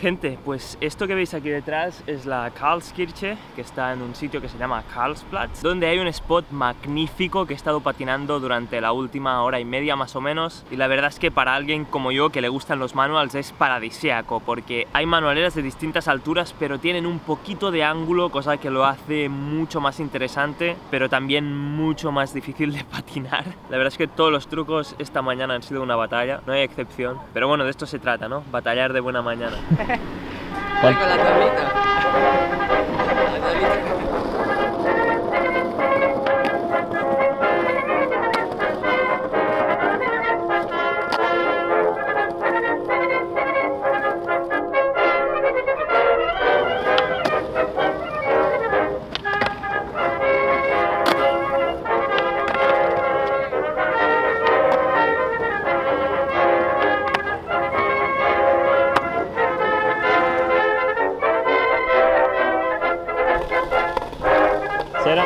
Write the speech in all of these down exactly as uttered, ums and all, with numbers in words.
gente, pues esto que veis aquí detrás es la Karlskirche, que está en un sitio que se llama Karlsplatz, donde hay un spot magnífico que he estado patinando durante la última hora y media más o menos, y la verdad es que para alguien como yo que le gustan los manuals es paradisíaco, porque hay manualeras de distintas alturas pero tienen un poquito de ángulo, cosa que lo hace mucho más interesante, pero también mucho más difícil de patinar. La verdad es que todos los trucos esta mañana han sido una batalla, no hay excepción, pero bueno, de esto se trata, ¿no? Batallar de buena mañana. Voy con la tablita. La tablita. ¿Será?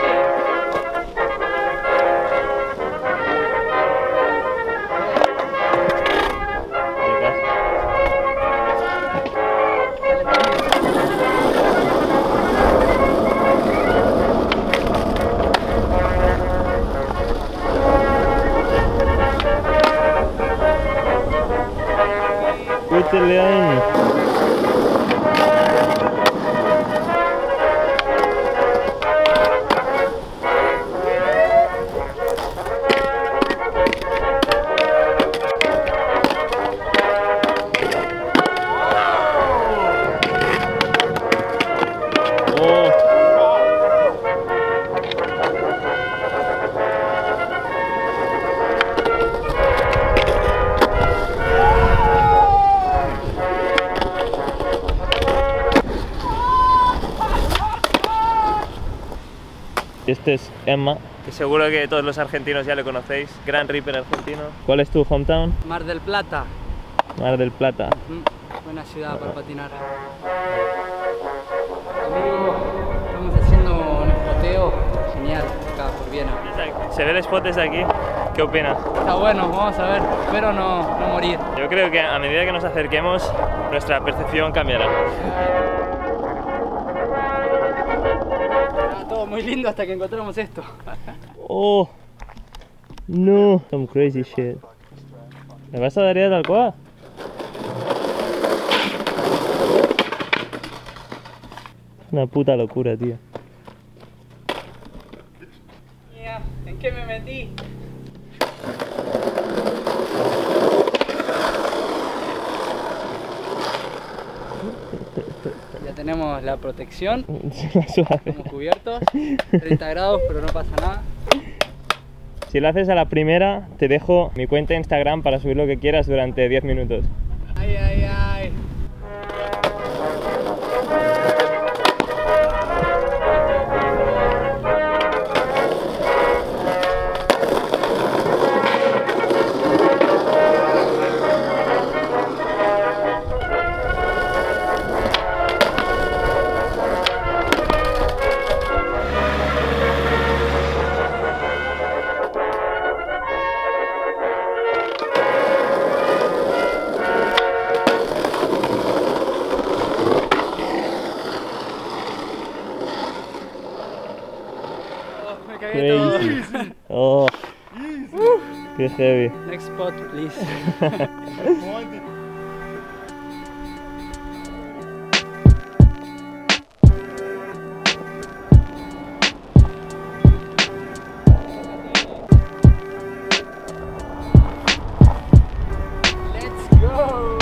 Métele ahí. Este es Emma, que seguro que todos los argentinos ya le conocéis, Gran Ripper argentino. ¿Cuál es tu hometown? Mar del Plata. Mar del Plata. Mm, buena ciudad para patinar. Amigo, estamos haciendo un spoteo genial acá por Viena. Se ve el spot desde aquí. ¿Qué opinas? Está bueno, vamos a ver. Espero no, no morir. Yo creo que a medida que nos acerquemos, nuestra percepción cambiará. Todo muy lindo hasta que encontramos esto. Oh, no, some crazy shit. ¿Me vas a dar ya tal cual? Una puta locura, tío. Mía, ¿en qué me metí? Ya tenemos la protección. Estamos cubiertos. treinta grados, pero no pasa nada. Si lo haces a la primera, te dejo mi cuenta de Instagram para subir lo que quieras durante diez minutos. Ay, ay, ay. Crazy. Oh, qué heavy. Next spot, please. Let's go.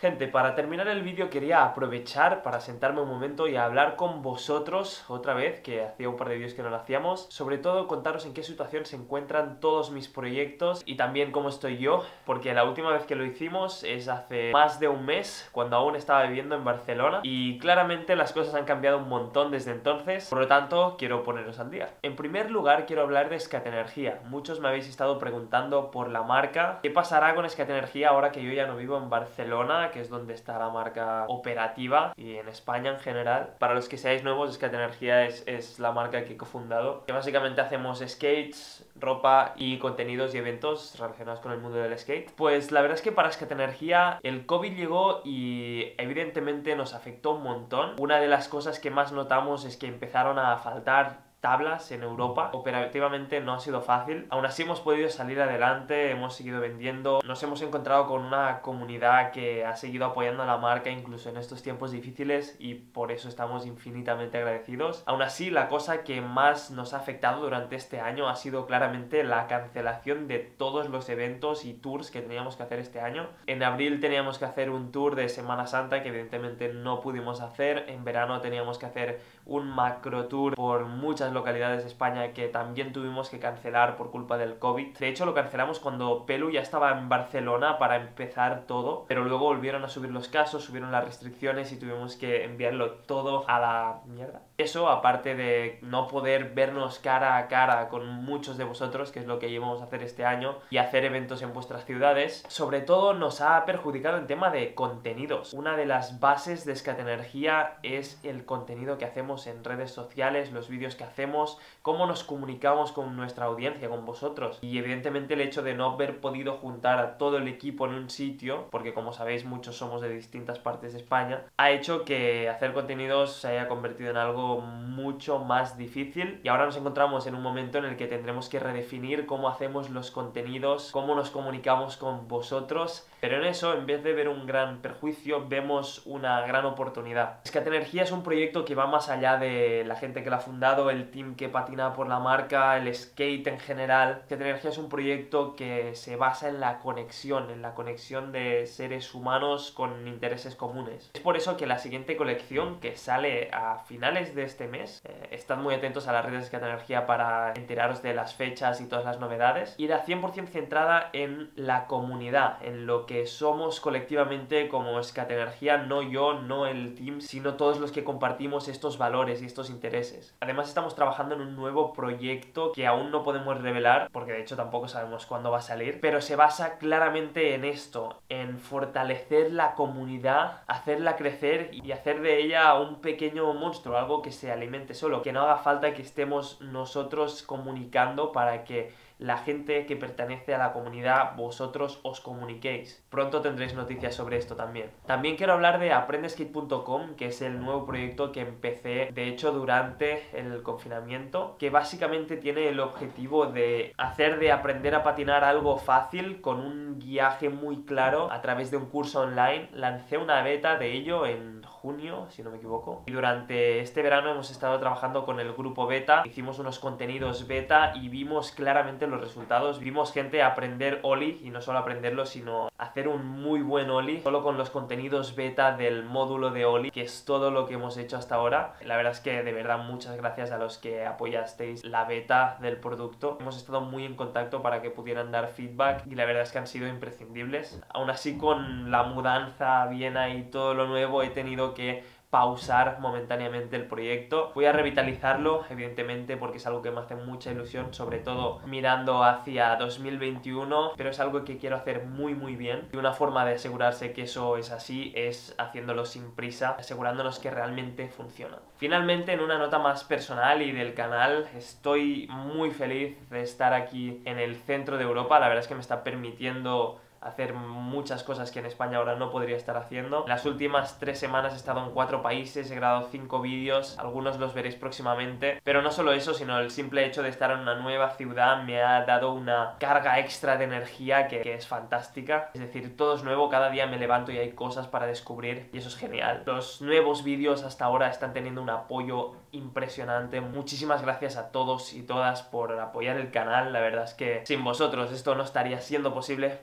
Gente, para terminar el vídeo quería aprovechar para sentarme un momento y hablar con vosotros otra vez, que hacía un par de vídeos que no lo hacíamos. Sobre todo contaros en qué situación se encuentran todos mis proyectos y también cómo estoy yo, porque la última vez que lo hicimos es hace más de un mes, cuando aún estaba viviendo en Barcelona, y claramente las cosas han cambiado un montón desde entonces, por lo tanto quiero poneros al día. En primer lugar quiero hablar de Scatenergia. Muchos me habéis estado preguntando por la marca, ¿qué pasará con Scatenergia ahora que yo ya no vivo en Barcelona, que es donde está la marca operativa, y en España en general? Para los que seáis nuevos, Scatenergia es, es la marca que he cofundado, que básicamente hacemos skates, ropa y contenidos y eventos relacionados con el mundo del skate. Pues la verdad es que para Scatenergia el COVID llegó y evidentemente nos afectó un montón. Una de las cosas que más notamos es que empezaron a faltar tablas en Europa. Operativamente no ha sido fácil. Aún así hemos podido salir adelante, hemos seguido vendiendo, nos hemos encontrado con una comunidad que ha seguido apoyando a la marca incluso en estos tiempos difíciles y por eso estamos infinitamente agradecidos. Aún así, la cosa que más nos ha afectado durante este año ha sido claramente la cancelación de todos los eventos y tours que teníamos que hacer este año. En abril teníamos que hacer un tour de Semana Santa que evidentemente no pudimos hacer. En verano teníamos que hacer un macro tour por muchas localidades de España que también tuvimos que cancelar por culpa del COVID. De hecho, lo cancelamos cuando Pelu ya estaba en Barcelona para empezar todo, pero luego volvieron a subir los casos, subieron las restricciones y tuvimos que enviarlo todo a la mierda. Eso, aparte de no poder vernos cara a cara con muchos de vosotros, que es lo que íbamos a hacer este año, y hacer eventos en vuestras ciudades, sobre todo nos ha perjudicado en tema de contenidos. Una de las bases de Scatenergia es el contenido que hacemos en redes sociales, los vídeos que hacemos, cómo nos comunicamos con nuestra audiencia, con vosotros. Y evidentemente el hecho de no haber podido juntar a todo el equipo en un sitio, porque como sabéis muchos somos de distintas partes de España, ha hecho que hacer contenidos se haya convertido en algo mucho más difícil. Y ahora nos encontramos en un momento en el que tendremos que redefinir cómo hacemos los contenidos, cómo nos comunicamos con vosotros. Pero en eso, en vez de ver un gran perjuicio, vemos una gran oportunidad. Scatenergia es un proyecto que va más allá de la gente que lo ha fundado, el team que patina por la marca, el skate en general. Scatenergia es un proyecto que se basa en la conexión, en la conexión de seres humanos con intereses comunes. Es por eso que la siguiente colección, que sale a finales de este mes, eh, estad muy atentos a las redes de Scatenergia para enteraros de las fechas y todas las novedades, irá cien por cien centrada en la comunidad, en lo que somos colectivamente como Scatenergia, no yo, no el team, sino todos los que compartimos estos valores y estos intereses. Además estamos trabajando en un nuevo proyecto que aún no podemos revelar, porque de hecho tampoco sabemos cuándo va a salir, pero se basa claramente en esto, en fortalecer la comunidad, hacerla crecer y hacer de ella un pequeño monstruo, algo que se alimente solo, que no haga falta que estemos nosotros comunicando para que la gente que pertenece a la comunidad, vosotros os comuniquéis. Pronto tendréis noticias sobre esto también. También quiero hablar de aprende skate punto com, que es el nuevo proyecto que empecé, de hecho, durante el confinamiento, que básicamente tiene el objetivo de hacer de aprender a patinar algo fácil, con un guiaje muy claro, a través de un curso online. Lancé una beta de ello en junio, si no me equivoco, y durante este verano hemos estado trabajando con el grupo beta, hicimos unos contenidos beta y vimos claramente los resultados. Vimos gente aprender ollie, y no solo aprenderlo, sino hacer un muy buen ollie solo con los contenidos beta del módulo de ollie, que es todo lo que hemos hecho hasta ahora. La verdad es que de verdad muchas gracias a los que apoyasteis la beta del producto. Hemos estado muy en contacto para que pudieran dar feedback y la verdad es que han sido imprescindibles. Aún así, con la mudanza a Viena y todo lo nuevo, he tenido que pausar momentáneamente el proyecto. Voy a revitalizarlo, evidentemente, porque es algo que me hace mucha ilusión, sobre todo mirando hacia dos mil veintiuno, pero es algo que quiero hacer muy muy bien, y una forma de asegurarse que eso es así es haciéndolo sin prisa, asegurándonos que realmente funciona. Finalmente, en una nota más personal y del canal, estoy muy feliz de estar aquí en el centro de Europa. La verdad es que me está permitiendo hacer muchas cosas que en España ahora no podría estar haciendo. Las últimas tres semanas he estado en cuatro países, he grabado cinco vídeos, algunos los veréis próximamente, pero no solo eso, sino el simple hecho de estar en una nueva ciudad me ha dado una carga extra de energía que, que es fantástica. Es decir, todo es nuevo, cada día me levanto y hay cosas para descubrir y eso es genial. Los nuevos vídeos hasta ahora están teniendo un apoyo impresionante. Muchísimas gracias a todos y todas por apoyar el canal. La verdad es que sin vosotros esto no estaría siendo posible para nada.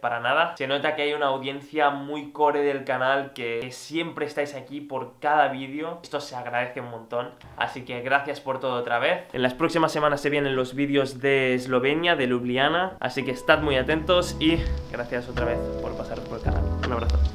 verdad se nota que hay una audiencia muy core del canal, que siempre estáis aquí por cada vídeo. Esto se agradece un montón, así que gracias por todo otra vez. En las próximas semanas se vienen los vídeos de Eslovenia, de Ljubljana, así que estad muy atentos y gracias otra vez por pasar por el canal. Un abrazo.